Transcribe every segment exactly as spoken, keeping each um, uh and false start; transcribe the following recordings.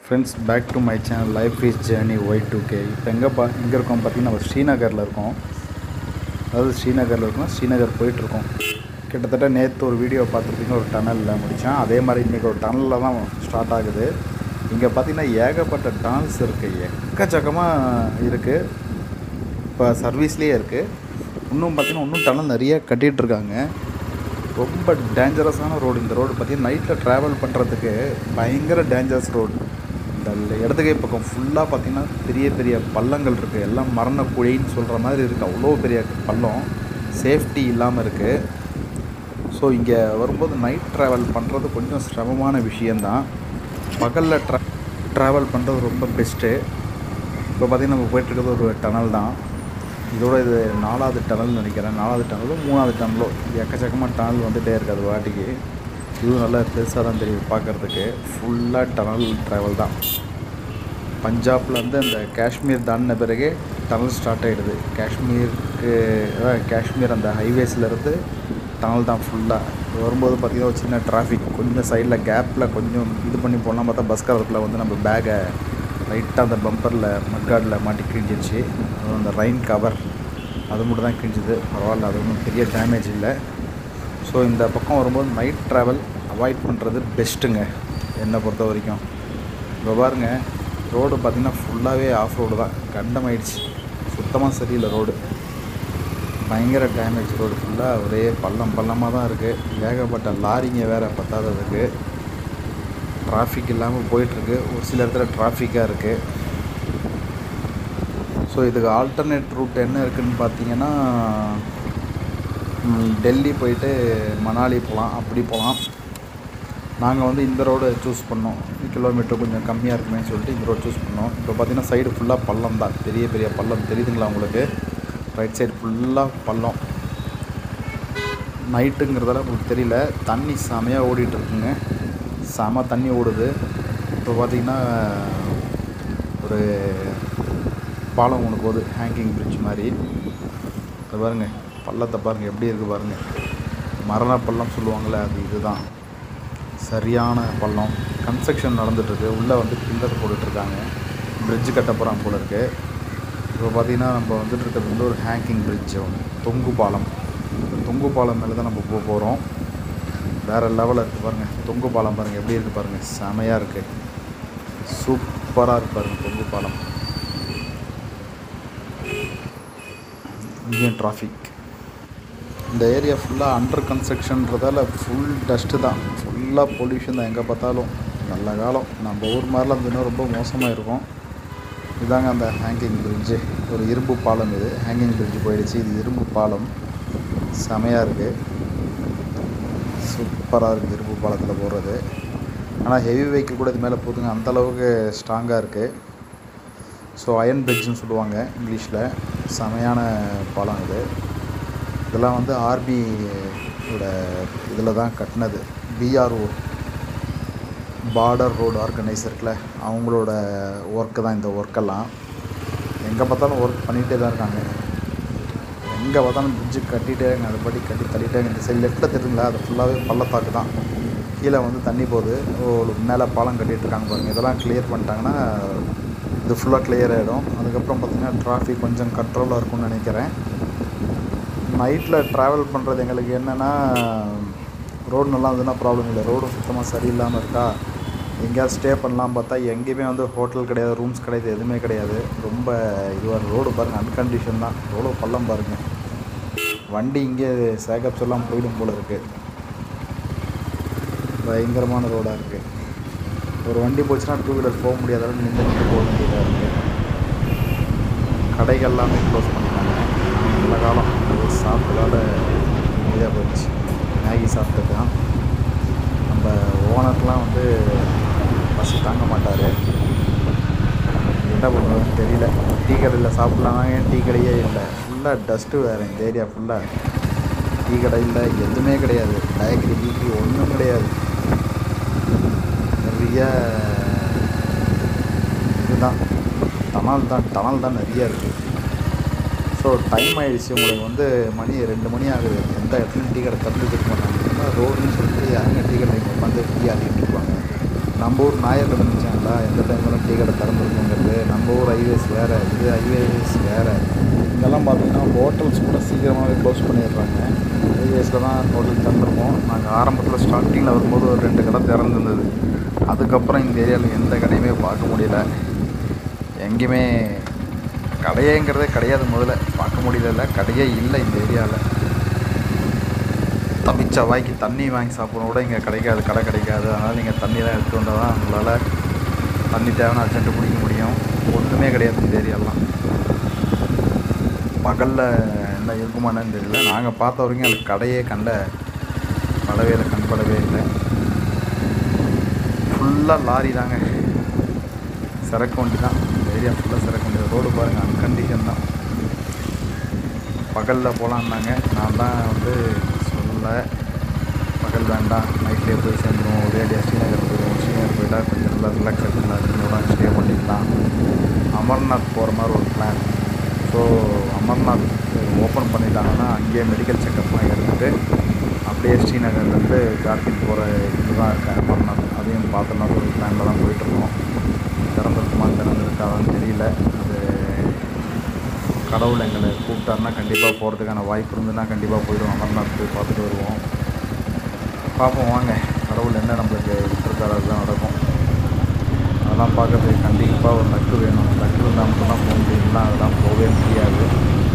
Friends, back to my channel life is journey Y two K. இப்போ எங்கே பா எங்கே இருக்கோம் பார்த்திங்கன்னா, நம்ம ஸ்ரீநகரில் இருக்கோம். அதாவது ஸ்ரீநகரில் இருக்கோம், ஸ்ரீநகர் போயிட்டுருக்கோம். கிட்டத்தட்ட நேற்று ஒரு வீடியோ பார்த்துருப்பீங்க, ஒரு டனலில் முடித்தேன். அதே மாதிரி இன்றைக்கி ஒரு டனலில் தான் ஸ்டார்ட் ஆகுது. இங்கே பார்த்திங்கன்னா ஏகப்பட்ட டனல்ஸ் இருக்குது, எக்கச்சக்கமாக இருக்குது. இப்போ சர்வீஸ்லேயே இருக்குது. இன்னும் பார்த்திங்கன்னா இன்னும் டனல் நிறைய கட்டிகிட்ருக்காங்க. ரொம்ப டேஞ்சரஸான ரோடு இந்த ரோடு. பார்த்திங்கன்னா நைட்டில் ட்ராவல் பண்ணுறதுக்கு பயங்கர டேஞ்சரஸ் ரோடு. இந்த இடத்துக்கே பக்கம் ஃபுல்லாக பார்த்திங்கன்னா பெரிய பெரிய பள்ளங்கள் இருக்குது. எல்லாம் மரண குழின்னு சொல்கிற மாதிரி இருக்குது. அவ்வளோ பெரிய பள்ளம், சேஃப்டி இல்லாமல் இருக்குது. ஸோ இங்கே வரும்போது நைட் ட்ராவல் பண்ணுறது கொஞ்சம் சிரமமான விஷயந்தான். பகலில் ட்ரா ட்ராவல் பண்ணுறது ரொம்ப பெஸ்ட்டு. இப்போ பார்த்திங்கன்னா நம்ம போய்ட்டுருக்கிறது ஒரு டனல் தான். இதோட இது நாலாவது டனல்னு நினைக்கிறேன். நாலாவது டனலும் மூணாவது டனலோ எக்கச்சக்கமாக டனல் வந்துகிட்டே இருக்குது அது வாட்டிக்கு. இதுவும் நல்லா பெருசாக தான் தெரியுது பார்க்குறதுக்கு. ஃபுல்லாக டனல் ட்ராவல் தான். பஞ்சாப்லேருந்து அந்த காஷ்மீர் தாண்டின பிறகு டனல் ஸ்டார்ட் ஆகிடுது. காஷ்மீருக்கு காஷ்மீர் அந்த ஹைவேஸ்லேருந்து டனல் தான் ஃபுல்லாக. வரும்போது பார்த்திங்கன்னா ஒரு சின்ன டிராஃபிக், கொஞ்சம் சைடில் கேப்பில் கொஞ்சம் இது பண்ணி போடலாம் பார்த்தா பஸ் காரத்தில் வந்து நம்ம பேகை லைட்டாக அந்த பம்பரில் மட்கார்டில் மாட்டி கிழிஞ்சிருச்சு. அதுவும் அந்த ரெயின் கவர் அது மட்டும் தான் கிழிஞ்சிது. பரவாயில்ல, அது ஒன்றும் பெரிய டேமேஜ் இல்லை. ஸோ இந்த பக்கம் வரும்போது நைட் ட்ராவல் அவாய்ட் பண்ணுறது பெஸ்ட்டுங்க என்னை பொறுத்த வரைக்கும். இப்போ பாருங்கள், ரோடு பார்த்திங்கன்னா ஃபுல்லாகவே ஆஃப் ரோடு தான். கண்டமாயிடுச்சு, சுத்தமாக சரியில்லை ரோடு. பயங்கர டேமேஜ் ரோடு. ஃபுல்லாக ஒரே பள்ளம் பள்ளமாக தான் இருக்குது. ஏகப்பட்ட லாரிங்க வேறு பத்தாததுக்கு. டிராஃபிக் இல்லாமல் போயிட்டுருக்கு. ஒரு சில இடத்துல டிராஃபிக்காக இருக்குது. ஸோ இதுக்கு ஆல்டர்னேட் ரூட் என்ன இருக்குதுன்னு பார்த்தீங்கன்னா, டெல்லி போயிட்டு மணாலி போகலாம், அப்படி போகலாம். நாங்கள் வந்து இந்த ரோடு சூஸ் பண்ணோம். கிலோமீட்டர் கொஞ்சம் கம்மியாக இருக்குமே சொல்லிட்டு இந்த ரோடு சூஸ் பண்ணோம். இப்போ பார்த்திங்கன்னா சைடு ஃபுல்லாக பள்ளம் தான், பெரிய பெரிய பள்ளம் தெரியுதுங்களா உங்களுக்கு? ரைட் சைடு ஃபுல்லாக பள்ளம். நைட்டுங்கிறதால உங்களுக்கு தெரியல. தண்ணி செமையாக ஓடிட்டுருக்குங்க, செம தண்ணி ஓடுது. இப்போ பார்த்திங்கன்னா ஒரு பாலம் ஒன்று போகுது, ஹேங்கிங் பிரிட்ஜ் மாதிரி. அது பாருங்கள், பள்ளத்தை பாருங்கள் எப்படி இருக்குது பாருங்கள். மரண பள்ளம் சொல்லுவாங்களே, அது இதுதான். சரியான பள்ளம். கன்ஸ்ட்ரக்ஷன் நடந்துகிட்ருக்கு. உள்ளே வந்து பில்லர் போட்டுட்ருக்காங்க. பிரிட்ஜு கட்ட போகிறாங்க போல இருக்குது. இப்போ பார்த்திங்கன்னா நம்ம வந்துட்டு இருக்கிறது வந்து ஒரு ஹேங்கிங் பிரிட்ஜ், தொங்கு பாலம். தொங்கு பாலம் மேலே தான் நம்ம போக போகிறோம். வேறு லெவலில் இருக்குது பாருங்கள். தொங்கு பாலம் பாருங்கள் எப்படி இருக்குது பாருங்கள், செமையாக இருக்குது, சூப்பராக இருக்குது பாருங்கள் தொங்கு பாலம். இங்கேயும் டிராஃபிக். இந்த ஏரியா ஃபுல்லாக அண்டர் கன்ஸ்ட்ரக்ஷன்றதால ஃபுல் டஸ்ட்டு தான், ஃபுல்லாக பொல்யூஷன் தான் எங்கே பார்த்தாலும். நல்ல காலம். நம்ம ஊர் மாதிரிலாம் இருந்ததுன்னா ரொம்ப மோசமாக இருக்கும். இதாங்க அந்த ஹேங்கிங் பிரிட்ஜு, ஒரு இரும்பு பாலம். இது ஹேங்கிங் பிரிட்ஜு போயிடுச்சு. இது இரும்பு பாலம், செமையாக இருக்குது, சூப்பராக இருக்குது இரும்பு பாலத்தில் போகிறது. ஆனால் ஹெவி வெஹிக்கிள் கூட இது மேலே போதுங்க, அந்தளவுக்கு ஸ்ட்ராங்காக இருக்குது. ஸோ அயன் பிரிட்ஜுன்னு சொல்லுவாங்க இங்கிலீஷில். செமையான பாலம் இது. இதெல்லாம் வந்து ஆர்மியோட இதில் தான் கட்டினது. பிஆர்ஓ, பார்டர் ரோடு ஆர்கனைசருக்குல, அவங்களோட ஒர்க்கு தான் இந்த ஒர்க்கெல்லாம். எங்கே பார்த்தாலும் ஒர்க் பண்ணிகிட்டே தான் இருக்காங்க. எங்கே பார்த்தாலும் பிரிட்ஜு கட்டிகிட்டே இருங்க, அதை படி கட்டி தள்ளிட்டே. இந்த சைடு லெஃப்ட்டில் தெரியுங்களா, அது ஃபுல்லாகவே பள்ளத்தாக்கு தான். கீழே வந்து தண்ணி போகுது. ஒரு மேலே பாலம் கட்டிகிட்ருக்காங்க பாருங்கள். இதெல்லாம் கிளியர் பண்ணிட்டாங்கன்னா இது ஃபுல்லாக கிளியர் ஆகிடும். அதுக்கப்புறம் பார்த்திங்கன்னா டிராஃபிக் கொஞ்சம் கண்ட்ரோலாக இருக்கும்னு நினைக்கிறேன். நைட்டில் ட்ராவல் பண்ணுறது எங்களுக்கு என்னென்னா, ரோடு நல்லா இருந்ததுன்னா ப்ராப்ளம் இல்லை. ரோடு சுத்தமாக சரியில்லாமல் இருக்கா, எங்கேயாவது ஸ்டே பண்ணலாம் பார்த்தா எங்கேயுமே வந்து ஹோட்டல் கிடையாது, ரூம்ஸ் கிடையாது, எதுவுமே கிடையாது. ரொம்ப இதுவாக ரோடு பாருங்கள், அன்கண்டிஷன் தான். எவ்வளோ பள்ளம் பாருங்கள். வண்டி இங்கே சேகப்ஸ் எல்லாம் போயிடும் போல் இருக்குது. பயங்கரமான ரோடாக இருக்குது. ஒரு வண்டி போச்சுன்னா டூ வீலர் போக முடியாத அளவுக்கு நின்று நின்று போக வேண்டியதாக இருக்குது. கடைகள் எல்லாமே க்ளோஸ் பண்ணிட்டாங்க. நல்ல காலம். சாப்பிட்டதால் இதாக போயிடுச்சு. மேகி சாப்பிட்டது தான். நம்ம ஓனர்லாம் வந்து பசி தாங்க மாட்டார். என்ன பண்ணுறதுன்னு தெரியல. டீ கடையில் சாப்பிட்லான்னா ஏன் டீ கடையே இல்லை. ஃபுல்லாக டஸ்ட்டு வேறு. இந்த ஏரியா ஃபுல்லாக டீ கடை இல்லை, எதுவுமே கிடையாது. பேக்கரி கீக்கி ஒன்றும் கிடையாது. நிறைய இதுதான் டனல் தான் டனல் தான் நிறையா இருக்குது. ஸோ டைம் ஆகிடுச்சு. உங்களுக்கு வந்து மணி ரெண்டு மணி ஆகுது. எந்த இடத்துலையும் டீ கடை திறந்து கொடுக்க மாட்டாங்க. ரோடுன்னு சொல்லிட்டு யாருங்க டீ கடை உட்காந்து டீ ஆடிட்டு இருப்பாங்க. நம்ம ஊர் நாயரில் நினச்சாங்களா எந்த டைம்லாம் டீ கடை திறந்துருக்குங்கிறது. நம்ம ஊர் ஹைவேஸ் வேறு, இது ஹைவேஸ் வேறு. இங்கெல்லாம் பார்த்தீங்கன்னா ஹோட்டல்ஸ் கூட சீக்கிரமாகவே க்ளோஸ் பண்ணிடுறாங்க. ஹைவேஸில் தான் ஹோட்டல் திறந்துருக்கோம். நாங்கள் ஆரம்பத்தில் ஸ்டார்டிங்கில் வரும்போது ஒரு ரெண்டு கடை திறந்துருந்தது. அதுக்கப்புறம் இந்த ஏரியாவில் எந்த கடையுமே பார்க்க முடியல. எங்கேயுமே கடையேங்கிறதே கிடையாது. முதல்ல பார்க்க முடியல, கடையே இல்லை இந்த ஏரியாவில். தப்பிச்ச வாய்க்கு தண்ணி வாங்கி சாப்பிட்றோம் கூட இங்கே கிடைக்காது, கடை கிடைக்காது. அதனால் நீங்கள் தண்ணியெலாம் எடுத்து வந்தால் தான் உங்களால் தண்ணி தேவைன்னு அர்ஜென்ட்டு குடிக்க முடியும். ஒன்றுமே கிடையாது இந்த ஏரியாலாம். பகலில் என்ன இருக்குமானு தெரியல. நாங்கள் பார்த்த வரைக்கும் அது கடையே கண்ட படவே இல்லை, கண்படவே இல்லை. ஃபுல்லாக லாரி தாங்க, சரக்கு வண்டி தான். இந்த ஏரியா ஃபுல்லாக சரக்கு வண்டி. ரோடு பாருங்கள், அன்கண்டிஷன் தான். பகலில் போகலான்னாங்க. நான் தான் வந்து சொல்லலை, பகல் வேண்டாம், நைட்லேயே போய் சேர்ந்துருவோம், ஒரேடியாக ஸ்ரீநகர் போயிடுவோம். ஸ்ரீநகர் போயிட்டால் கொஞ்சம் நல்லா ரிலாக்ஸ் ஆகிடலாம், ரெண்டு நாள் ஸ்டே பண்ணிடலாம். அமர்நாத் போகிற மாதிரி ஒரு பிளான். ஸோ அமர்நாத் ஓப்பன் பண்ணிட்டாங்கன்னா அங்கேயே மெடிக்கல் செக்கப்லாம் எடுத்துகிட்டு அப்படியே ஸ்ரீநகர்லேருந்து ஜார்க்கண்ட் போகிற இது தான் இருக்கேன் அமர்நாத். அதையும் பார்த்தோன்னா ஒரு பிளானில் தான் போயிட்டுருக்கோம். திறந்துருக்குமா திறந்துருக்காதான்னு தெரியல. அது கடவுள் எங்களை கூப்பிட்டாருன்னா கண்டிப்பாக போகிறதுக்கான வாய்ப்பு இருந்துன்னா கண்டிப்பாக போயிடுவோம். அமர்நாத் போய் பார்த்துட்டு வருவோம். பார்ப்போம் வாங்க, கடவுள் என்ன நம்மளுக்கு விட்டுருக்காரு அதுதான் நடக்கும். அதெல்லாம் பார்க்கறதுக்கு கண்டிப்பாக ஒரு லக்கு வேணும். லக்கு இருந்தால் மட்டும்தான் போக முடியும்னா அதெல்லாம் போகவே முடியாது.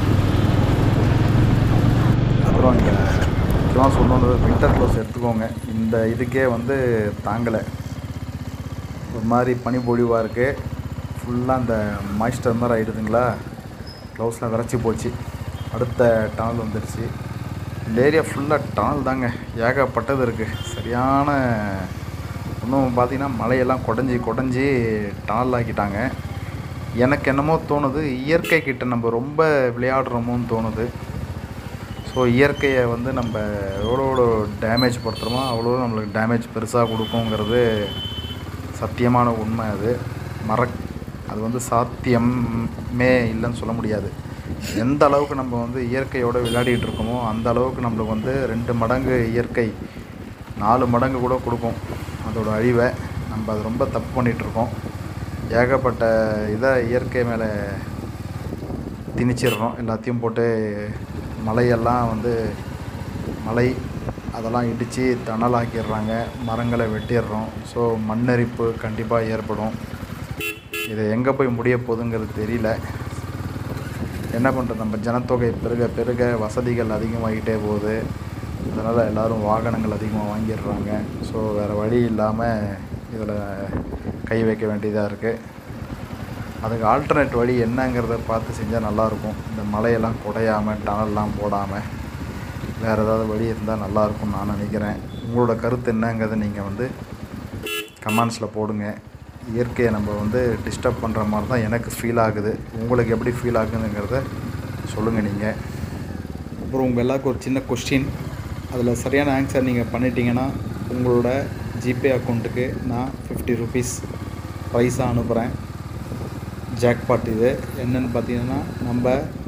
அப்புறம் இங்கே முக்கியமாக சொல்லணுன்றது வின்டர் க்ளோஸ் எடுத்துக்கோங்க. இந்த இதுக்கே வந்து தாங்கலை, ஒரு மாதிரி பனிப்பொழிவாக இருக்குது. ஃபுல்லாக அந்த மாய்ஸ்டர் மாதிரி ஆகிடுதுங்களா, க்ளவுஸ்லாம் விரைச்சி போச்சு. அடுத்த டனல் வந்துடுச்சு. இந்த ஏரியா ஃபுல்லாக டனல் தாங்க, ஏகப்பட்டது இருக்குது. சரியான இன்னும் பார்த்திங்கன்னா மலையெல்லாம் குடஞ்சி குடஞ்சி டனல் ஆக்கிட்டாங்க. எனக்கு என்னமோ தோணுது, இயற்கை கிட்ட நம்ம ரொம்ப விளையாடுறோமோன்னு தோணுது. ஸோ இயற்கையை வந்து நம்ம எவ்வளோ எவ்வளோ டேமேஜ் படுத்துகிறோமோ அவ்வளோ நம்மளுக்கு டேமேஜ் பெருசாக கொடுக்குங்கிறது சத்தியமான உண்மை. அது மற அது வந்து சாத்தியமே இல்லைன்னு சொல்ல முடியாது. எந்த அளவுக்கு நம்ம வந்து இயற்கையோடு விளையாடிட்டு இருக்கோமோ அந்த அளவுக்கு நம்மளுக்கு வந்து ரெண்டு மடங்கு இயற்கை, நாலு மடங்கு கூட கொடுக்கும் அதோட அழிவை. நம்ம அது ரொம்ப தப்பு பண்ணிகிட்ருக்கோம். ஏகப்பட்ட இதை இயற்கை மேலே திணிச்சிடுறோம். எல்லாத்தையும் போட்டு மலையெல்லாம் வந்து மலை அதெல்லாம் இடித்து தணலாக்கிடுறாங்க, மரங்களை வெட்டிடுறோம். ஸோ மண்ணரிப்பு கண்டிப்பாக ஏற்படும். இது எங்கே போய் முடிய போகுதுங்கிறது தெரியல. என்ன பண்ணுறது, நம்ம ஜனத்தொகை பெருக பெருக வசதிகள் அதிகமாகிட்டே போகுது. அதனால் எல்லோரும் வாகனங்கள் அதிகமாக வாங்கிடுறாங்க. ஸோ வேறு வழி இல்லாமல் இதில் கை வைக்க வேண்டியதாக இருக்குது. அதுக்கு ஆல்டர்னேட் வழி என்னங்கிறத பார்த்து செஞ்சால் நல்லாயிருக்கும். இந்த மலையெல்லாம் குடையாமல் டனல்லாம் போடாமல் வேறு ஏதாவது வழி இருந்தால் நல்லாயிருக்கும்னு நான் நினைக்கிறேன். உங்களோட கருத்து என்னங்கிறத நீங்கள் வந்து கமெண்ட்ஸில் போடுங்க. இயற்கையை நம்ம வந்து டிஸ்டர்ப் பண்ணுற மாதிரி தான் எனக்கு ஃபீல் ஆகுது. உங்களுக்கு எப்படி ஃபீல் ஆகுதுங்கிறத சொல்லுங்கள் நீங்கள். அப்புறம் உங்கள் எல்லாருக்கும் ஒரு சின்ன கொஸ்டின், அதில் சரியான ஆன்சர் நீங்கள் பண்ணிட்டீங்கன்னா உங்களோட ஜிபே அக்கௌண்ட்டுக்கு நான் ஃபிஃப்டி ருபீஸ் ப்ரைஸாக அனுப்புகிறேன். ஜாக்பாட் இது என்னென்னு பார்த்தீங்கன்னா, நம்ம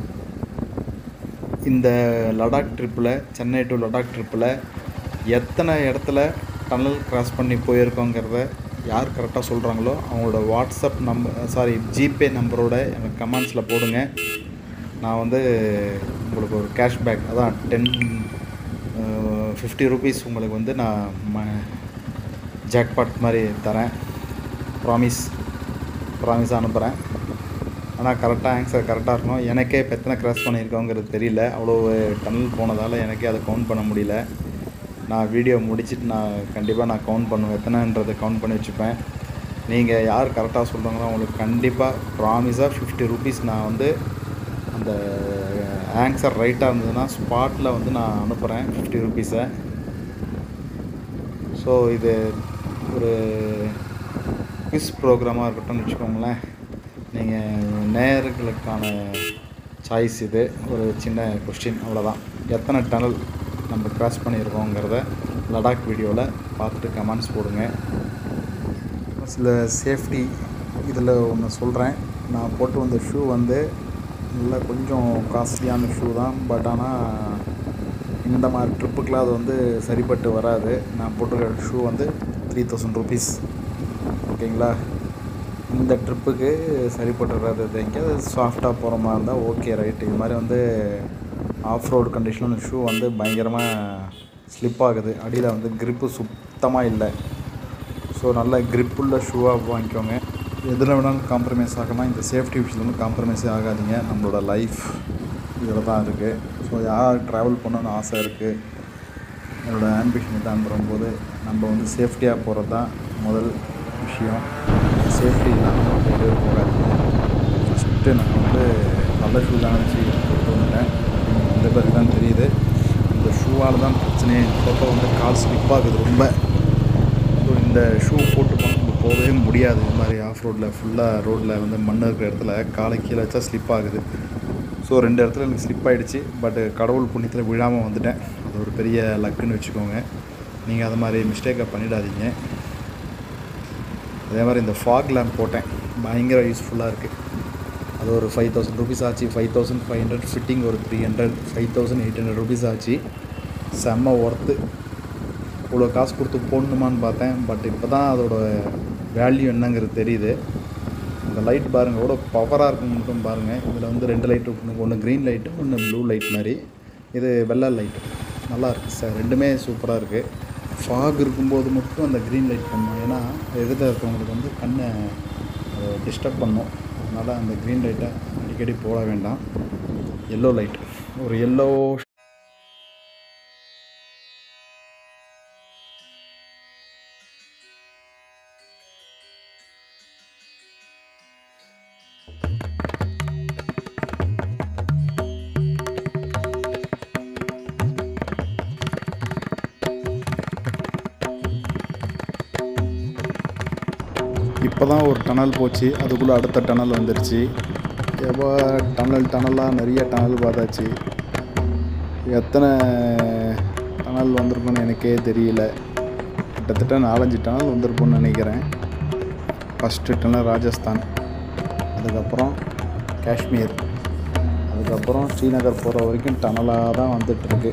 இந்த லடாக் ட்ரிப்பில், சென்னை டு லடாக் ட்ரிப்பில் எத்தனை இடத்துல டனல் கிராஸ் பண்ணி போயிருக்கோங்கிறத யார் கரெக்டாக சொல்கிறாங்களோ அவங்களோட வாட்ஸ்அப் நம்பர் சாரி ஜிபே நம்பரோட எனக்கு கமெண்ட்ஸில் போடுங்க. நான் வந்து உங்களுக்கு ஒரு கேஷ்பேக், அதான் டென் ஃபிஃப்டி ருபீஸ் உங்களுக்கு வந்து நான் ம ஜாக்பாட் மாதிரி தரேன். ப்ராமிஸ் ப்ராமிஸாக அனுப்புகிறேன். ஆனால் கரெக்டாக ஆன்சர் கரெக்டாக இருக்கணும். எனக்கே இப்போ எத்தனை கிராஸ் பண்ணியிருக்கோங்கிறது தெரியல. அவ்வளோ டனல் போனதால் எனக்கே அதை கவுண்ட் பண்ண முடியல. நான் வீடியோ முடிச்சுட்டு நான் கண்டிப்பாக நான் கவுண்ட் பண்ணுவேன், எத்தனைன்றதை கவுண்ட் பண்ணி வச்சுப்பேன். நீங்கள் யார் கரெக்டாக சொல்கிறாங்களோ அவங்களுக்கு கண்டிப்பாக ப்ராமிஸாக ஃபிஃப்டி ருபீஸ் நான் வந்து அந்த ஆன்சர் ரைட்டாக இருந்ததுன்னா ஸ்பாட்டில் வந்து நான் அனுப்புகிறேன் ஃபிஃப்டி ருபீஸை. ஸோ இது ஒரு குவிஸ் ப்ரோக்ராமாக இருக்கட்டும்னு வச்சுக்கோங்களேன். நீங்கள் நேயர்களுக்கான சாய்ஸ் இது. ஒரு சின்ன கொஸ்டின் அவ்வளோதான். எத்தனை டனல் நம்ம கிராஸ் பண்ணியிருக்கோங்கிறத லடாக் வீடியோவில் பார்த்துட்டு கமெண்ட்ஸ் போடுங்க. சில சேஃப்டி இதில் ஒன்று சொல்கிறேன். நான் போட்டு வந்த ஷூ வந்து நல்லா கொஞ்சம் காஸ்ட்லியான ஷூ தான். பட் ஆனால் இந்த மாதிரி ட்ரிப்புக்கெலாம் அது வந்து சரிப்பட்டு வராது. நான் போட்டிருக்க ஷூ வந்து த்ரீ தௌசண்ட் ருபீஸ் ஓகேங்களா. இந்த ட்ரிப்புக்கு சரிப்பட்டுறது எங்கேயாவது சாஃப்டாக போகிற மாதிரி இருந்தால் ஓகே ரைட்டு. இது மாதிரி வந்து ஆஃப் ரோடு கண்டிஷனில் அந்த ஷூ வந்து பயங்கரமாக ஸ்லிப் ஆகுது. அடியில் வந்து க்ரிப்பு சுத்தமாக இல்லை. ஸோ நல்ல க்ரிப்புள்ள ஷூவாக வாங்கிக்கோங்க. எதில் வேணாலும் காம்ப்ரமைஸ் ஆகலாம். இந்த சேஃப்டி விஷயத்தில் வந்து காம்ப்ரமைஸே ஆகாதீங்க. நம்மளோட லைஃப் இதில் தான் இருக்குது. ஸோ யார் ட்ராவல் பண்ணணும்னு ஆசை இருக்குது, என்னோடய ஆம்பிஷன் தான் வரும்போது நம்ம வந்து சேஃப்டியாக போகிறது தான் முதல் விஷயம். சேஃப்டி இல்லாமல் போகவே போகாதீங்க. ஃபஸ்ட்டு நான் வந்து நல்ல ஷூ தான் நினச்சி போட்டு வந்துட்டேன். இந்த பேருக்கு தான் தெரியுது இந்த ஷூவால் தான் பிரச்சனையே. இப்பப்போ வந்து கால் ஸ்லிப் ஆகுது ரொம்ப. ஸோ இந்த ஷூ போட்டு நம்ம போகவே முடியாது. இது மாதிரி ஆஃப் ரோட்டில் ஃபுல்லாக ரோட்டில் வந்து மண் இருக்கிற இடத்துல காலை கீழே வச்சா ஸ்லிப் ஆகுது. ஸோ ரெண்டு இடத்துல எனக்கு ஸ்லிப் ஆகிடுச்சு. பட்டு கடவுள் புண்ணியத்தில் விழாமல் வந்துட்டேன். அது ஒரு பெரிய லக்குன்னு வச்சுக்கோங்க. நீங்கள் அது மாதிரி மிஸ்டேக்கை பண்ணிடாதீங்க. அதே மாதிரி இந்த ஃபாக் லேம்ப் போட்டேன், பயங்கர யூஸ்ஃபுல்லாக இருக்குது. அது ஒரு ஃபைவ் தௌசண்ட் ருபீஸ் ஆச்சு. Five thousand five hundred fitting ஒரு three hundred five thousand eight hundred rupees ஆச்சு. செம்ம ஒர்த்து. இவ்வளோ காசு கொடுத்து போடணுமான்னு பார்த்தேன். பட் இப்போ தான் அதோட வேல்யூ என்னங்கிறது தெரியுது. இந்த லைட் பாருங்கள் எவ்வளோ பவராக இருக்குன்னு மட்டும் பாருங்கள். இதில் வந்து ரெண்டு லைட்டு இருக்குது. ஒன்று க்ரீன் லைட்டு, ஒன்று ப்ளூ லைட் மாதிரி. இது வெள்ளை லைட்டு. நல்லா இருக்குது சார், ரெண்டுமே சூப்பராக இருக்குது. ஃபாக் இருக்கும்போது மட்டும் அந்த க்ரீன் லைட் பண்ணணும். ஏன்னா எதில் இருக்கவங்களுக்கு வந்து கண்ணை டிஸ்டர்ப் பண்ணும். அதனால் அந்த க்ரீன் லைட்டை அடிக்கடி போட வேண்டாம். எல்லோ லைட், ஒரு எல்லோ இப்போ தான் ஒரு டனல் போச்சு, அதுக்குள்ளே அடுத்த டனல் வந்துடுச்சு. எப்போ டனல் டனலாக நிறைய டனல் பார்த்தாச்சு. எத்தனை டனல் வந்திருக்குன்னு எனக்கே தெரியல. கிட்டத்தட்ட நாலஞ்சு டனல் வந்திருக்குன்னு நினைக்கிறேன். ஃபஸ்ட்டு டனல் ராஜஸ்தான், அதுக்கப்புறம் காஷ்மீர், அதுக்கப்புறம் ஸ்ரீநகர் போகிற வரைக்கும் டனலாக தான் வந்துட்டுருக்கு.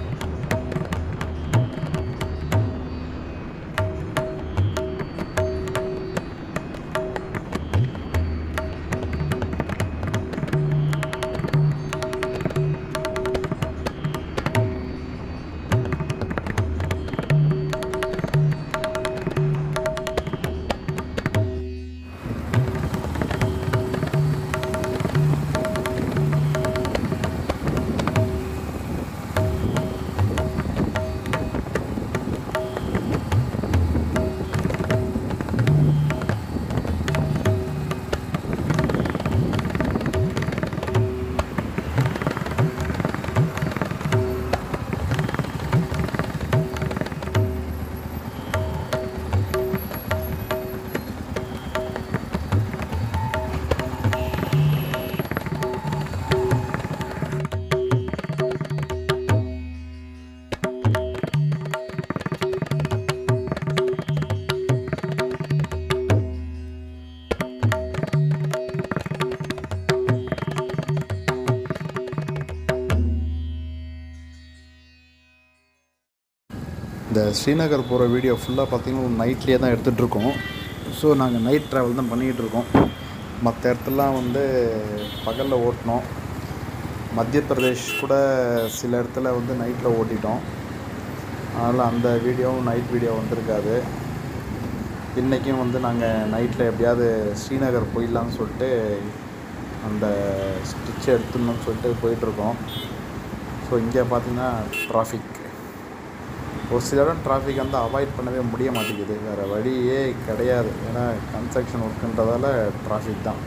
இந்த ஸ்ரீநகர் போகிற வீடியோ ஃபுல்லாக பார்த்திங்கன்னா நைட்லேயே தான் எடுத்துகிட்ருக்கோம். ஸோ நாங்கள் நைட் ட்ராவல் தான் பண்ணிகிட்ருக்கோம். மற்ற இடத்துலலாம் வந்து பகலில் ஓட்டினோம். மத்திய பிரதேஷ் கூட சில இடத்துல வந்து நைட்டில் ஓட்டிட்டோம். அதனால் அந்த வீடியோவும் நைட் வீடியோ வந்திருக்காது. இன்றைக்கும் வந்து நாங்கள் நைட்டில் எப்படியாவது ஸ்ரீநகர் போயிடலான்னு சொல்லிட்டு அந்த ஸ்டிச் எடுத்துடணும்னு சொல்லிட்டு போயிட்டுருக்கோம். ஸோ இங்கே பார்த்திங்கன்னா ட்ராஃபிக், ஒரு சில இடம் டிராஃபிக் வந்து அவாய்ட் பண்ணவே முடிய மாட்டேங்குது. வேறு வழியே கிடையாது. ஏன்னா கன்ஸ்ட்ரக்ஷன் ஒர்க்குன்றதால டிராஃபிக் தான்.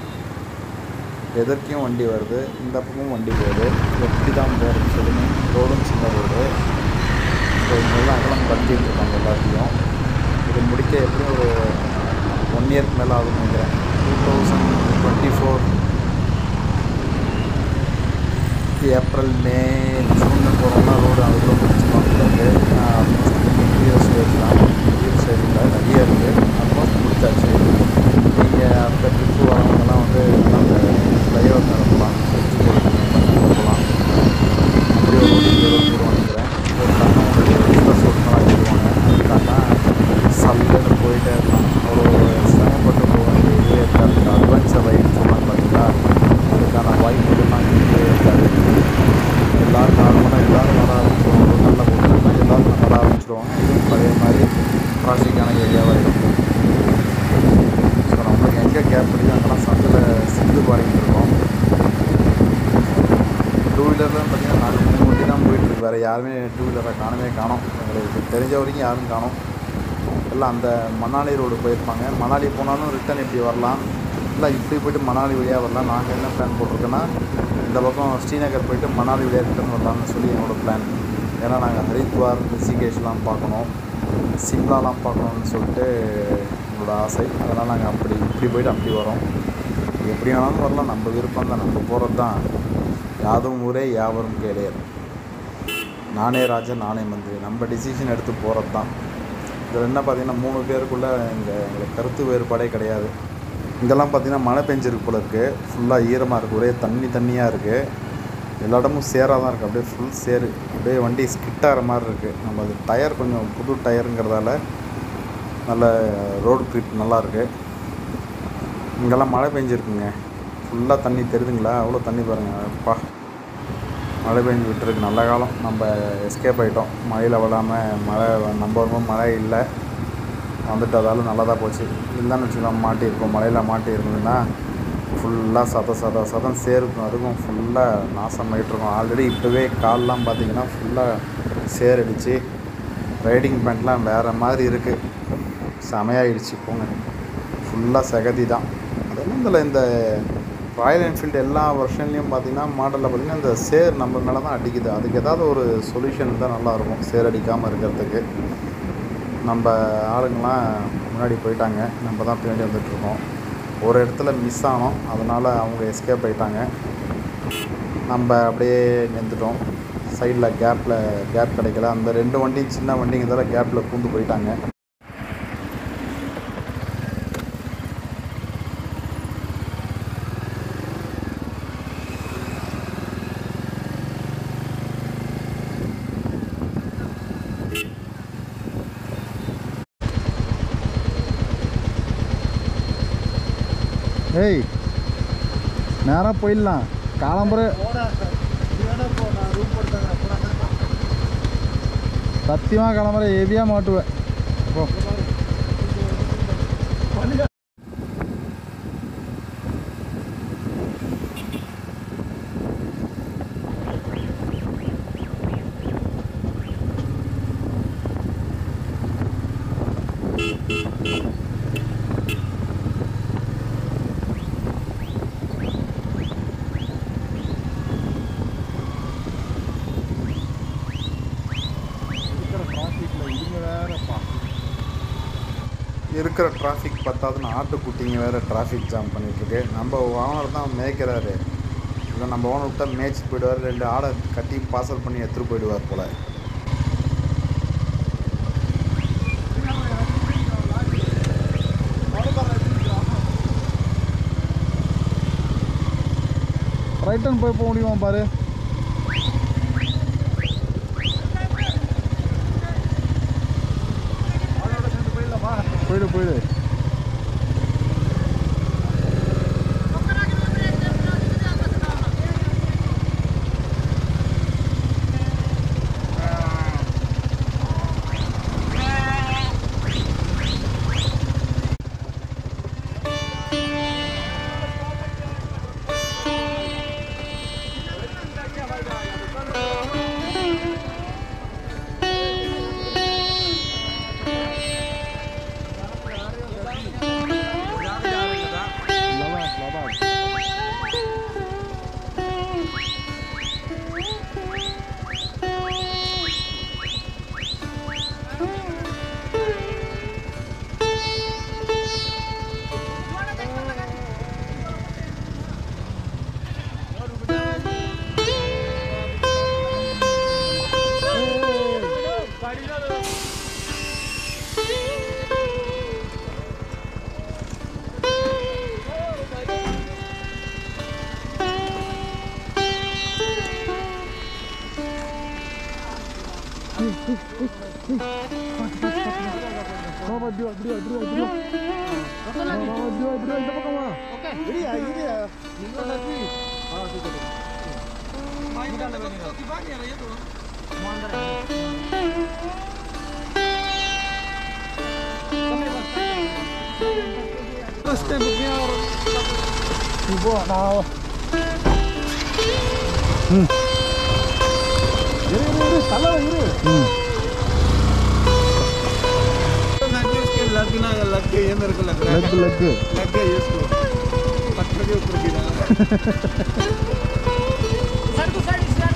எதற்கும் வண்டி வருது, இந்த பக்கமும் வண்டி போகுது. எப்படி தான் போகிறது சொல்லுங்க. ரோடும் சின்ன ரோடு. ஸோ இங்கெல்லாம் அகலம் படுத்திட்டு இருக்காங்க எல்லாத்தையும். இது முடிக்க எப்படியும் ஒரு ஒன் இயர்க்கு மேலே ஆகும்னு நினைக்கிறேன். Two thousand twenty four April May ஜூன்னு போகிறோம்னா ரோடு அதுக்குள்ள முடிச்சு பார்க்குறாங்க. இன்டீரியர் ஸ்டேஜ்லாம் இன்டீரியர் ஸ்டேஜில் நிறைய இருக்குது. ஆல்மோஸ்ட் முடிச்சாச்சு. நீங்கள் அந்த ட்ரிப்பு வரவங்கெல்லாம் வந்து அந்த ஃப்ளைஓவர் நடத்தலாம், போகலாம். அப்படியே ஒரு இருபது தூரம் நினைக்கிறேன். போட்டாங்கன்னா உங்களுக்கு எக்ஸ்பிரஸ் ரோட்லாம் வச்சுருவாங்க. அதுக்காக சல்லுன்னு போயிட்டே இருக்கலாம். அவ்வளோ கேப் பண்ணி அங்கெல்லாம் சந்தில் சிந்து பாடிக்கிட்டு இருக்கோம். டூ வீலர்லாம் பார்த்திங்கன்னா நாங்கள் மூணு வண்டி தான் போயிட்டுருக்கு. வேறு யாருமே டூ வீலரை காணவே காணோம். எங்களுக்கு தெரிஞ்ச வரைக்கும் யாரும் காணோம். எல்லாம் அந்த மணாலி ரோடு போயிருப்பாங்க. மணாலி போனாலும் ரிட்டன் இப்படி வரலாம், இல்லை இப்படி போய்ட்டு மணாலி வழியாக வரலாம். நாங்கள் என்ன பிளான் போட்டிருக்கோன்னா இந்த பக்கம் ஸ்ரீநகர் போய்ட்டு மணாலி வழியாக ரிட்டன் வரலாம்னு சொல்லி என்னோடய பிளான். ஏன்னா நாங்கள் ஹரித்வார், ரிஷிகேஷ்லாம் பார்க்கணும், சிம்லாலாம் பார்க்கணுன்னு சொல்லிட்டு எங்களோட ஆசை. அதனால் நாங்கள் அப்படி இப்படி போய்ட்டு அப்படி வரோம். எப்படி வேணாலும் வரலாம், நம்ம விருப்பம் தான், நம்ம போகிறது தான். யாதும் ஊரே யாவரும் கேளையர், நானே ராஜா நானே மந்திரி, நம்ம டிசிஷன் எடுத்து போகிறது தான். இதில் என்ன பார்த்திங்கன்னா மூணு பேருக்குள்ளே இங்கே எங்களுக்கு கருத்து வேறுபாடே கிடையாது. இங்கெல்லாம் பார்த்திங்கன்னா மழை பெஞ்சிருக்கு போல இருக்குது. ஃபுல்லாக ஈரமாக இருக்குது, ஒரே தண்ணி தண்ணியாக இருக்குது. எல்லா இடமும் சேராக தான் இருக்குது, அப்படியே ஃபுல் சேரு. அப்படியே வண்டி ஸ்கிட்டாகிற மாதிரி இருக்குது. நம்ம அது டயர் கொஞ்சம் புது டயருங்கிறதால நல்ல ரோடு க்ரிப் நல்லாயிருக்கு. இங்கெல்லாம் மழை பெஞ்சிருக்குங்க, ஃபுல்லாக தண்ணி தெரியுதுங்களா? அவ்வளோ தண்ணி பாருங்கள். அப்பா, மழை பெஞ்சு விட்டுருக்கு. நல்ல காலம், நம்ம எஸ்கேப் ஆகிட்டோம். மழையில் விழாமல் மழை நம்ம வரும்போது மழை இல்லை, வந்துட்டு அதால் நல்லதாக போச்சு. இல்லைன்னு வச்சுக்கலாம் மாட்டியிருக்கோம். மழையில் மாட்டி இருந்ததுன்னா ஃபுல்லாக சத சத சதம் சேருக்கும், அதுக்கும் ஃபுல்லாக நாசம் ஆகிட்ருக்கோம். ஆல்ரெடி இப்போவே கால்லாம் பார்த்திங்கன்னா ஃபுல்லாக சேரடிச்சு, ரைடிங் பேண்ட்லாம் வேறு மாதிரி இருக்குது, செமையாகிடுச்சு. போங்க, ஃபுல்லாக சகதி தான். அது என்ன இதில் இந்த ராயல் என்ஃபீல்டு எல்லா வருஷன்லேயும் பார்த்திங்கன்னா மாடலில் பார்த்திங்கன்னா இந்த சேர் நம்ம மேலே தான் அடிக்குது. அதுக்கு ஏதாவது ஒரு சொல்யூஷன் தான் நல்லாயிருக்கும் சேர் அடிக்காமல் இருக்கிறதுக்கு. நம்ம ஆளுங்கள்லாம் முன்னாடி போயிட்டாங்க, நம்ம தான் பின்னாடி வந்துட்டுருக்கோம். ஒரு இடத்துல மிஸ் ஆனோம், அதனால் அவங்க எஸ்கேப் ஆகிட்டாங்க. நம்ம அப்படியே நின்றுட்டோம். சைடில் கேப்பில் கேப் கிடைக்கல. அந்த ரெண்டு வண்டி சின்ன வண்டிங்கிறதால கேப்பில் பூந்து போயிட்டாங்க. ஏய், நேராக போயிடலாம். காலம்புற சத்தியமாக கிளம்புற ஹெவியாக மாட்டுவேன். அப்போ இருக்கிற டிராஃபிக் பத்தாதுன்னு ஆட்டுக்குட்டிங்க வேறு டிராஃபிக் ஜாம் பண்ணிகிட்ருக்கு. நம்ம ஓனர் தான் மேய்க்கிறாரு, இல்லை நம்ம ஓனர் விட்டால் மேய்ச்சி போயிடுவார். ரெண்டு ஆடை கட்டி பார்சல் பண்ணி எடுத்துகிட்டு போயிடுவார் போல். ரைட்டன் போய் போக முடியுமா பாரு. போயிடு போயிடு. Mama dua, dua, dua, dua. Mama dua, dua, kita pakai mah. Okey. Ini ya, ini ya. Minggu lagi. Ah, sudah. Main dah lagi. Tiba ni ada itu. Mau andar. Sampai pas. First time booking ஆகும் இப்போ நான் ம் இரு இரு தலை இரு ம் लग ना लग के ये मेरे को लग रहा है लग लग लग गया इसको पत्थर के ऊपर गिरा सर को साइड से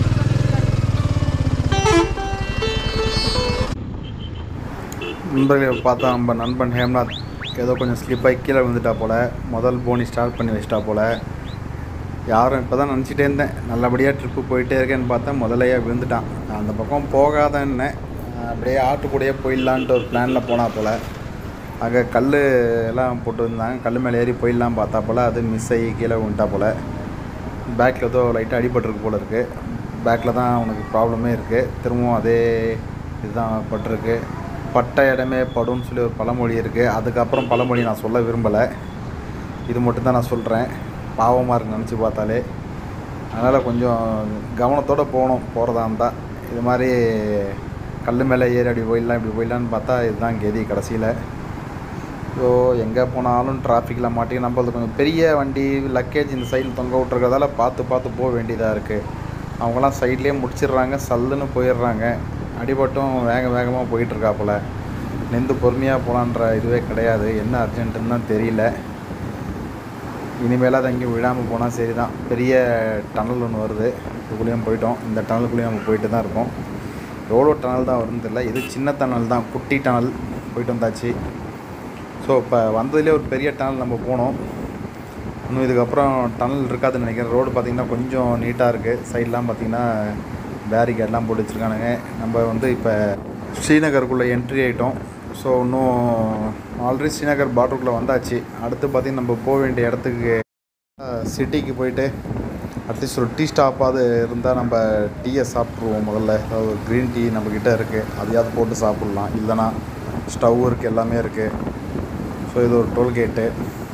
நண்பர்களை பார்த்தா நம்ம நண்பன் ஹேம்நாத் ஏதோ கொஞ்சம் ஸ்லிப்பாகி கீழே விழுந்துட்டா போல் முதல் போனி ஸ்டார்ட் பண்ணி வச்சிட்டா போல் யாரும் இப்போ தான் நினச்சிட்டே இருந்தேன் நல்லபடியாக ட்ரிப்பு போயிட்டே இருக்கேன்னு பார்த்தா முதலையே விழுந்துட்டான் அந்த பக்கம் போகாதன்னு அப்படியே ஆட்டுக்கூடையே போயிடலான்ட்டு ஒரு பிளானில் போனால் போல் அங்கே கல் எல்லாம் போட்டு இருந்தாங்க கல் மேலே ஏறி போயிடலாம் பார்த்தா போல் அது மிஸ் ஆகி கீழே விழுந்துட்டா போல் பேக்கில் ஏதோ லைட்டாக அடிபட்டுருக்கு போல் இருக்குது பேக்கில் தான் அவனுக்கு ப்ராப்ளமே இருக்குது திரும்பவும் அதே இதுதான் பட்டிருக்கு பட்ட இடமே படும்னு சொல்லி ஒரு பழமொழி இருக்குது அதுக்கப்புறம் பழமொழி நான் சொல்ல விரும்பலை இது மட்டும்தான் நான் சொல்கிறேன் பாவமாக இருக்கு நினச்சி பார்த்தாலே அதனால் கொஞ்சம் கவனத்தோடு போகணும் போகிறதா இருந்தால் இது மாதிரி கல் மேலே ஏறி அப்படி போயிடலாம் இப்படி போயிடலான்னு பார்த்தா இதுதான் கெதி கடைசியில் ஸோ எங்கே போனாலும் டிராஃபிக்கில் மாட்டி நம்மளது கொஞ்சம் பெரிய வண்டி லக்கேஜ் இந்த சைடில் தொங்க விட்ருக்கிறதால பார்த்து பார்த்து போக வேண்டியதாக இருக்குது அவங்களாம் சைட்லேயே முடிச்சிடுறாங்க சல்லுன்னு போயிடுறாங்க அடிபட்டும் வேக வேகமாக போயிட்டுருக்கா போல் நின்று பொறுமையாக போகலான்ற இதுவே கிடையாது என்ன அர்ஜென்ட்டுன்னு தான் தெரியல இனிமேல் அது அங்கேயும் விழாமல் போனால் சரி தான் பெரிய டனல் ஒன்று வருது இதுக்குள்ளேயும் போயிட்டோம் இந்த டனலுக்குள்ளேயும் நம்ம போயிட்டு தான் இருக்கோம் எவ்வளோ டனல் தான் வரும்னு தெரியல இது சின்ன டனல் தான் குட்டி டனல் போயிட்டு வந்தாச்சு ஸோ இப்போ வந்ததுலேயே ஒரு பெரிய டனல் நம்ம போனோம் இன்னும் இதுக்கப்புறம் டனல் இருக்காதுன்னு நினைக்கிறேன் ரோடு பார்த்திங்கன்னா கொஞ்சம் நீட்டாக இருக்குது சைட்லாம் பார்த்திங்கன்னா பேரிகேட்லாம் போட்டு வச்சுருக்கானுங்க நம்ம வந்து இப்போ ஸ்ரீநகருக்குள்ளே என்ட்ரி ஆகிட்டோம் ஸோ இன்னும் ஆல்ரெடி ஸ்ரீநகர் பார்டருக்குள்ளே வந்தாச்சு அடுத்து பார்த்திங்கன்னா நம்ம போக வேண்டிய இடத்துக்கு சிட்டிக்கு போயிட்டு அட்லீஸ்ட் ஒரு டீ ஸ்டாப்பாவது இருந்தால் நம்ம டீயை சாப்பிட்ருவோம் முதல்ல அதாவது க்ரீன் டீ நம்மக்கிட்ட இருக்குது அதையாவது போட்டு சாப்பிட்லாம் இல்லைனா ஸ்டவ் இருக்குது எல்லாமே இருக்குது ஸோ இது ஒரு டோல்கேட்டு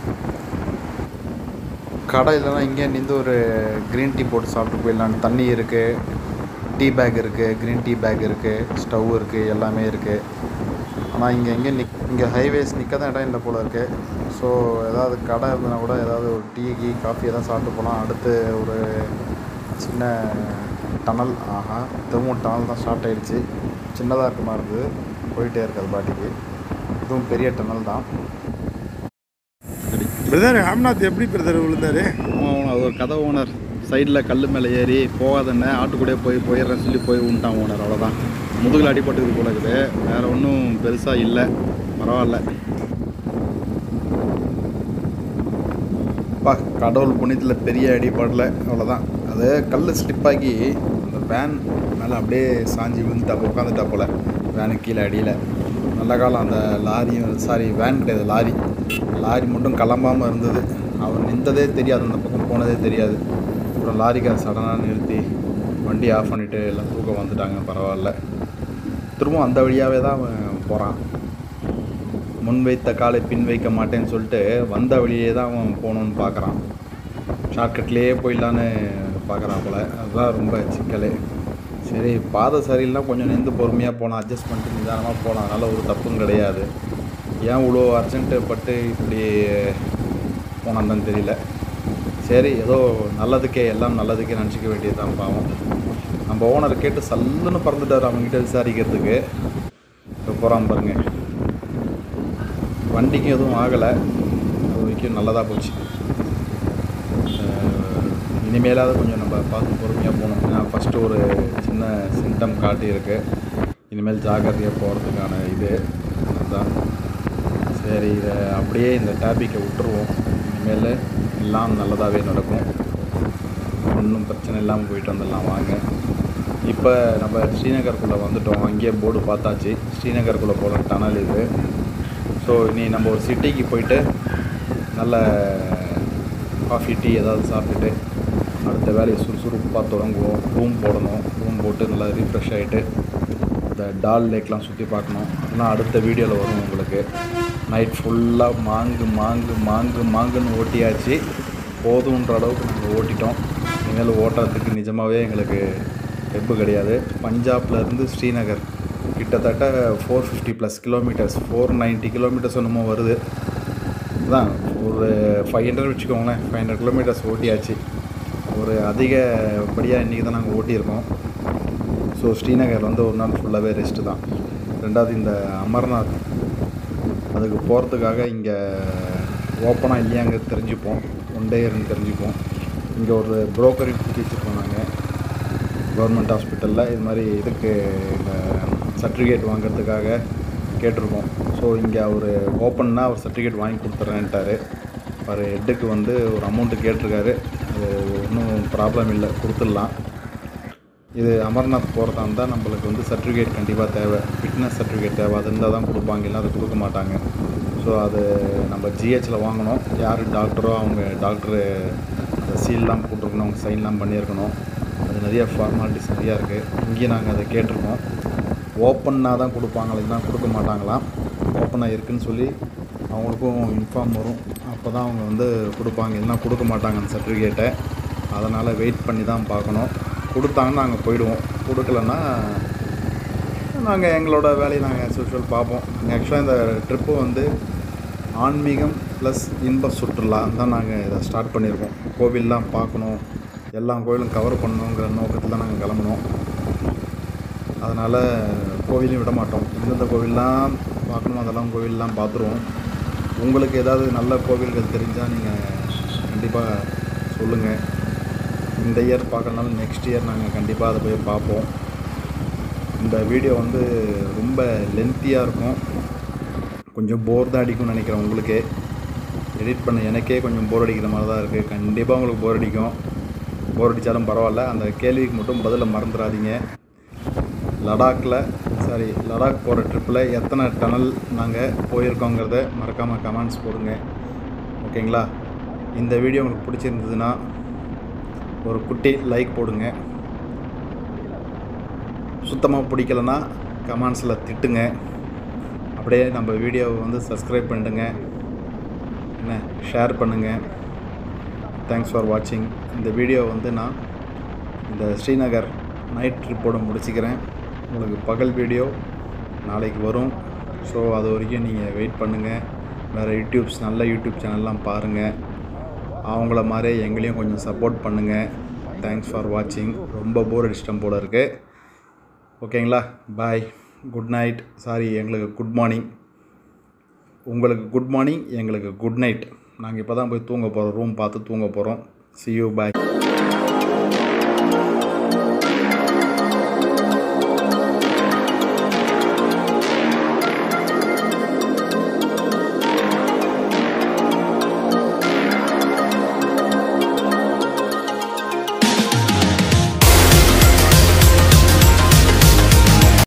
கடை இல்லைனா இங்கே நின்று ஒரு க்ரீன் டீ போட்டு சாப்பிட்டு போயிடலாம் தண்ணி இருக்குது டீ பேக் இருக்குது க்ரீன் டீ பேக் இருக்குது ஸ்டவ் இருக்குது எல்லாமே இருக்குது ஆனால் இங்கே எங்கே நிக் இங்கே ஹைவேஸ் நிற்க தான் இடம் இல்லை போல் இருக்குது ஸோ ஏதாவது கடை இருந்ததுனா கூட ஏதாவது ஒரு டீ கீ காஃபி எதாவது சாப்பிட்டு போகலாம் அடுத்து ஒரு சின்ன டனல் ஆஹா திரும்பவும் டனல் தான் ஸ்டார்ட் ஆகிடுச்சு சின்னதாக இருக்க மாதிரி இருந்தது போயிட்டே இருக்குது பாட்டிக்கு இதுவும் பெரிய டனல் தான் பிரதர் ஹேம்நாத் எப்படி பிரதர் விழுந்தாரு அது ஒரு கதை ஓனர் சைடில் கல் மேலே ஏறி போகாதண்ணே ஆட்டுக்கூடயே போய் போயிடுறேன்னு சொல்லி போய் விட்டான் ஓனர் அவ்வளோதான் முதுகில் அடிபட்டுக்கு போல இருக்குது வேறு ஒன்றும் பெருசாக இல்லை பரவாயில்ல பா கடவுள் புண்ணியத்தில் பெரிய அடிபடல அவ்வளோதான் அது கல் ஸ்லிப்பாகி அந்த வேன் மேலே அப்படியே சாஞ்சி விழுந்துட்டா உட்காந்துட்டா போல் வேனுக்கு கீழே அடியில் நல்ல காலம் அந்த லாரியும் சாரி வேன் கிடையாது லாரி லாரி மட்டும் கிளம்பாமல் இருந்தது அவர் நின்றதே தெரியாது அந்த பக்கம் போனதே தெரியாது அப்புறம் லாரிக்கார சடனாக நிறுத்தி வண்டி ஆஃப் பண்ணிவிட்டு எல்லாம் தூக்கம் வந்துட்டாங்க பரவாயில்ல திரும்பவும் அந்த வழியாகவே தான் போகிறான் முன் வைத்த காலை பின் வைக்க மாட்டேன்னு சொல்லிட்டு வந்த வழியே தான் அவன் போகணுன்னு பார்க்குறான் ஷார்ட்கட்லேயே போயிடலான்னு பார்க்குறான் போல் அதுதான் ரொம்ப சிக்கல் சரி பாதை சரியில்லைனா கொஞ்சம் நின்று பொறுமையாக போகலாம் அட்ஜஸ்ட் பண்ணிட்டு நிதானமாக போகலாம் அதனால் ஒரு தப்பும் கிடையாது ஏன் இவ்வளோ அர்ஜென்ட்டு பட்டு இப்படி போனான்னு தெரியல சரி ஏதோ நல்லதுக்கே எல்லாம் நல்லதுக்கே நினச்சிக்க வேண்டியது தான் பாவம் நம்ம ஓனர் கேட்டு சல்லுன்னு பறந்துட்டார் அவங்ககிட்ட விசாரிக்கிறதுக்கு இப்போ போகிறான் பாருங்க வண்டிக்கும் எதுவும் ஆகலை அது வரைக்கும் நல்லதாக போச்சு இனிமேலாவது கொஞ்சம் நம்ம பார்த்து பொறுமையாக போகணும் ஏன்னா ஃபஸ்ட்டு ஒரு சின்ன சிம்டம் காட்டியிருக்கு இனிமேல் ஜாக்கிரதையாக போகிறதுக்கான இது அதுதான் சரி இதை அப்படியே இந்த டாபிக்கை விட்டுருவோம் இனிமேல் எல்லாம் நல்லதாகவே நடக்கும் ஒன்றும் பிரச்சனை இல்லாமல் போயிட்டு வந்துடலாம் வாங்க இப்போ நம்ம ஸ்ரீநகருக்குள்ளே வந்துட்டோம் அங்கேயே போர்டு பார்த்தாச்சு ஸ்ரீநகருக்குள்ளே போகிற டனல் இது ஸோ இனி நம்ம ஒரு சிட்டிக்கு போயிட்டு நல்ல காஃபி டீ ஏதாவது சாப்பிட்டுட்டு அடுத்த வேலையை சுறுசுறுப்பாக தொடங்குவோம் ரூம் போடணும் ரூம் போட்டு நல்லா ரீஃப்ரெஷ் ஆகிட்டு இந்த டால் லேக்லாம் சுற்றி பார்க்கணும் அதெல்லாம் அடுத்த வீடியோவில் வரும் உங்களுக்கு நைட் ஃபுல்லாக மாங்கு மாங்கு மாங்கு மாங்குன்னு ஓட்டியாச்சு போதுன்ற அளவுக்கு நாங்கள் ஓட்டிட்டோம் இனிமேல் ஓட்டுறதுக்கு நிஜமாகவே எங்களுக்கு ஹெப்பு கிடையாது பஞ்சாப்லேருந்து ஸ்ரீநகர் கிட்டத்தட்ட four fifty plus kilometres four ninety kilometres என்னமோ வருது அதான் ஒரு ஃபைவ் ஹண்ட்ரட் வச்சுக்கோங்களேன், ஃபைவ் ஹண்ட்ரட் கிலோமீட்டர்ஸ் ஓட்டியாச்சு. ஒரு அதிகப்படியாக இன்றைக்கி தான் நாங்கள் ஓட்டியிருக்கோம். ஸோ ஸ்ரீநகர் வந்து ஒரு நாள் ஃபுல்லாகவே ரெஸ்ட்டு தான். ரெண்டாவது இந்த அமர்நாத் அதுக்கு போகிறதுக்காக இங்கே ஓப்பனாக இல்லையாங்க தெரிஞ்சுப்போம், ஒன் டே இருந்து தெரிஞ்சுப்போம். இங்கே ஒரு புரோக்கரையும் பிடிச்சி வச்சுருக்கோம் நாங்கள் கவர்மெண்ட் ஹாஸ்பிட்டலில். இது மாதிரி இதுக்கு இந்த சர்டிஃபிகேட் வாங்கிறதுக்காக கேட்டிருக்கோம். ஸோ இங்கே அவர் ஓப்பன்னா அவர் சர்டிஃபிகேட் வாங்கி கொடுத்துட்றேன்ட்டார். அவர் ஹெட்டுக்கு வந்து ஒரு அமௌண்ட்டு கேட்டிருக்காரு. அது ஒன்றும் ப்ராப்ளம் இல்லை, கொடுத்துடலாம். இது அமர்நாத் போகிறதா இருந்தால் நம்மளுக்கு வந்து சர்டிஃபிகேட் கண்டிப்பாக தேவை, ஃபிட்னஸ் சர்டிஃபிகேட் தேவை. அது இருந்தால் தான் கொடுப்பாங்க, இல்லை அதை கொடுக்க மாட்டாங்க. ஸோ அது நம்ம ஜிஹெச்சில் வாங்கணும். யார் டாக்டரோ அவங்க டாக்டரு அந்த சீல்லாம் போட்டிருக்கணும், அவங்க சைன்லாம் பண்ணியிருக்கணும். அது நிறைய ஃபார்மாலிட்டிஸ் நிறையா இருக்குது. இங்கேயும் நாங்கள் அதை கேட்டிருக்கோம். ஓப்பன்னாக தான் கொடுப்பாங்க, இல்லைன்னா கொடுக்க மாட்டாங்களாம். ஓப்பனாக இருக்குதுன்னு சொல்லி அவங்களுக்கும் இன்ஃபார்ம் வரும், அப்போ தான் அவங்க வந்து கொடுப்பாங்க, இல்லைன்னா கொடுக்க மாட்டாங்க அந்த சர்டிஃபிகேட்டை. அதனால் வெயிட் பண்ணி தான் பார்க்கணும். கொடுத்தாங்கன்னா நாங்கள் போயிடுவோம், கொடுக்கலன்னா நாங்கள் எங்களோட வேலையை நாங்கள் ஆஸ் யூஷுவல் பார்ப்போம். ஆக்சுவலாக இந்த ட்ரிப்பு வந்து ஆன்மீகம் ப்ளஸ் இன்ப சுற்றுலா தான் நாங்கள் இதை ஸ்டார்ட் பண்ணியிருக்கோம். கோவில்லாம் பார்க்கணும், எல்லா கோவிலும் கவர் பண்ணணுங்கிற நோக்கத்தில் தான் நாங்கள் கிளம்புனோம். அதனால் கோவிலையும் விட மாட்டோம். எந்தெந்த கோவில்லாம் பார்க்கணுமோ அதெல்லாம் கோவிலெலாம் பார்த்துருவோம். உங்களுக்கு ஏதாவது நல்ல கோவில்கள் தெரிஞ்சால் நீங்கள் கண்டிப்பாக சொல்லுங்கள். இந்த இயர் பார்க்கறனால நெக்ஸ்ட் இயர் நாங்கள் கண்டிப்பாக அதை போய் பார்ப்போம். இந்த வீடியோ வந்து ரொம்ப லென்த்தியாக இருக்கும், கொஞ்சம் போர் தான் அடிக்கும்னு நினைக்கிறேன். உங்களுக்கே எடிட் பண்ண எனக்கே கொஞ்சம் போர் அடிக்கிற மாதிரி தான் இருக்குது. கண்டிப்பாக உங்களுக்கு போர் அடிக்கும். போர் அடித்தாலும் பரவாயில்ல, அந்த கேள்விக்கு மட்டும் பதிலை மறந்துடாதீங்க. லடாக்கில் சாரி லடாக் போகிற ட்ரிப்பில் எத்தனை டனல் நாங்கள் போயிருக்கோங்கிறத மறக்காமல் கமெண்ட்ஸ் போடுங்க, ஓகேங்களா? இந்த வீடியோ உங்களுக்கு பிடிச்சிருந்ததுன்னா ஒரு குட்டி லைக் போடுங்க. சுத்தமாக பிடிக்கலன்னா கமெண்ட்ஸில் திட்டுங்க. அப்படியே நம்ம வீடியோவை வந்து சப்ஸ்கிரைப் பண்ணிடுங்க, என்ன ஷேர் பண்ணுங்கள். தேங்க்ஸ் ஃபார் வாட்சிங். இந்த வீடியோ வந்து நான் இந்த ஸ்ரீநகர் நைட் ட்ரிப்போடு முடிச்சுக்கிறேன். உங்களுக்கு பகல் வீடியோ நாளைக்கு வரும். ஸோ அது வரைக்கும் நீங்கள் வெயிட் பண்ணுங்கள். வேறு யூடியூப்ஸ் நல்ல யூடியூப் சேனல்லாம் பாருங்கள். அவங்கள மாதிரி எங்களையும் கொஞ்சம் சப்போர்ட் பண்ணுங்கள். தேங்க்ஸ் ஃபார் வாட்சிங். ரொம்ப போர் அடிச்சிட்டம் போல இருக்குது, ஓகேங்களா? Bye, good night. சாரி, எங்களுக்கு குட் மார்னிங். உங்களுக்கு குட் மார்னிங், எங்களுக்கு குட் நைட். நாங்கள் இப்போ தான் போய் தூங்க போகிறோம், ரூம் பார்த்து தூங்க போகிறோம். see you, bye.